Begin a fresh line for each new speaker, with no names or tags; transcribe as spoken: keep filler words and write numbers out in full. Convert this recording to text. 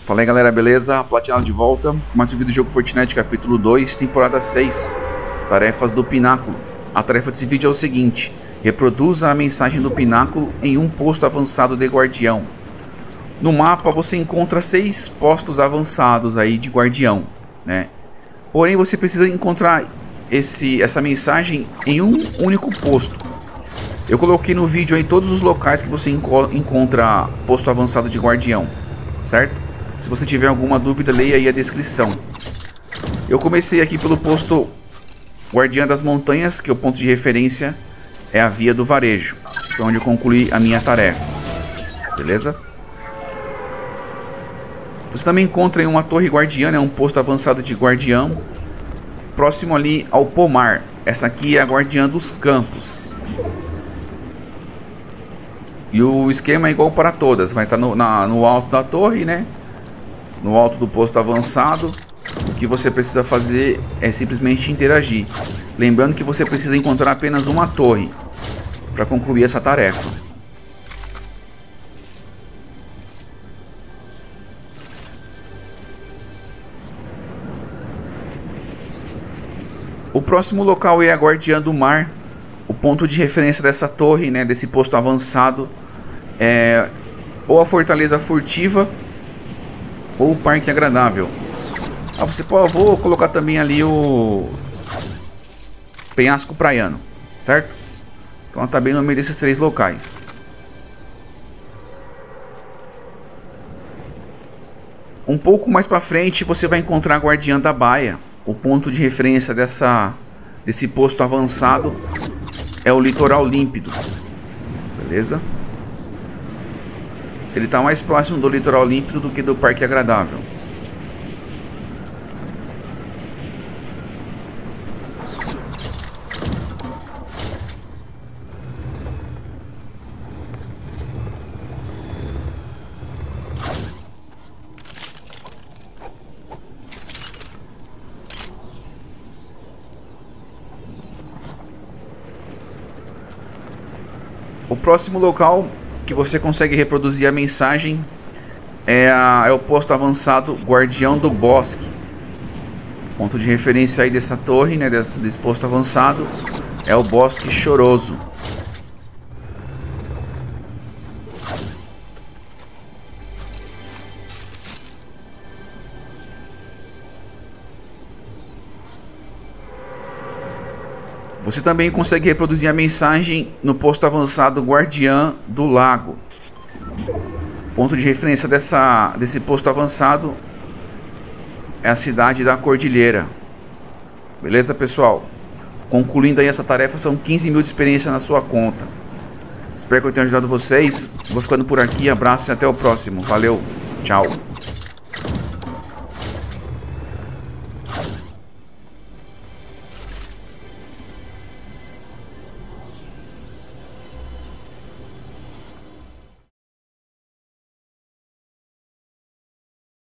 Fala aí galera, beleza? Platinado de volta com mais um vídeo do jogo Fortnite capítulo dois, temporada seis. Tarefas do Pináculo. A tarefa desse vídeo é o seguinte: reproduza a mensagem do Pináculo em um posto avançado de guardião. No mapa você encontra seis postos avançados aí de guardião, né? Porém você precisa encontrar esse, essa mensagem em um único posto. Eu coloquei no vídeo aí todos os locais que você enco encontra posto avançado de guardião, certo? Se você tiver alguma dúvida, leia aí a descrição. Eu comecei aqui pelo posto Guardiã das Montanhas, que é o ponto de referência é a Via do Varejo. Foi onde eu concluí a minha tarefa. Beleza? Você também encontra em uma torre guardiã, né, um posto avançado de guardião, próximo ali ao pomar. Essa aqui é a Guardiã dos Campos. E o esquema é igual para todas. Vai estar no, na, no alto da torre, né? No alto do posto avançado. O que você precisa fazer é simplesmente interagir. Lembrando que você precisa encontrar apenas uma torre para concluir essa tarefa. O próximo local é a Guardiã do Mar. O ponto de referência dessa torre, né, desse posto avançado, é ou a Fortaleza Furtiva ou o Parque Agradável. Ah, você pode, vou colocar também ali o Penhasco Praiano, certo? Então ela está bem no meio desses três locais. Um pouco mais para frente você vai encontrar a Guardiã da Baia. O ponto de referência dessa, desse posto avançado é o Litoral Límpido. Beleza? Ele está mais próximo do Litoral Límpido do que do Parque Agradável. O próximo local que você consegue reproduzir a mensagem é, a, é o posto avançado Guardião do Bosque. Ponto de referência aí dessa torre, né, desse, desse posto avançado, é o Bosque Choroso. Você também consegue reproduzir a mensagem no posto avançado Guardiã do Lago. Ponto de referência dessa, desse posto avançado é a cidade da Cordilheira. Beleza, pessoal? Concluindo aí essa tarefa, são quinze mil de experiência na sua conta. Espero que eu tenha ajudado vocês. Vou ficando por aqui, abraço e até o próximo. Valeu, tchau.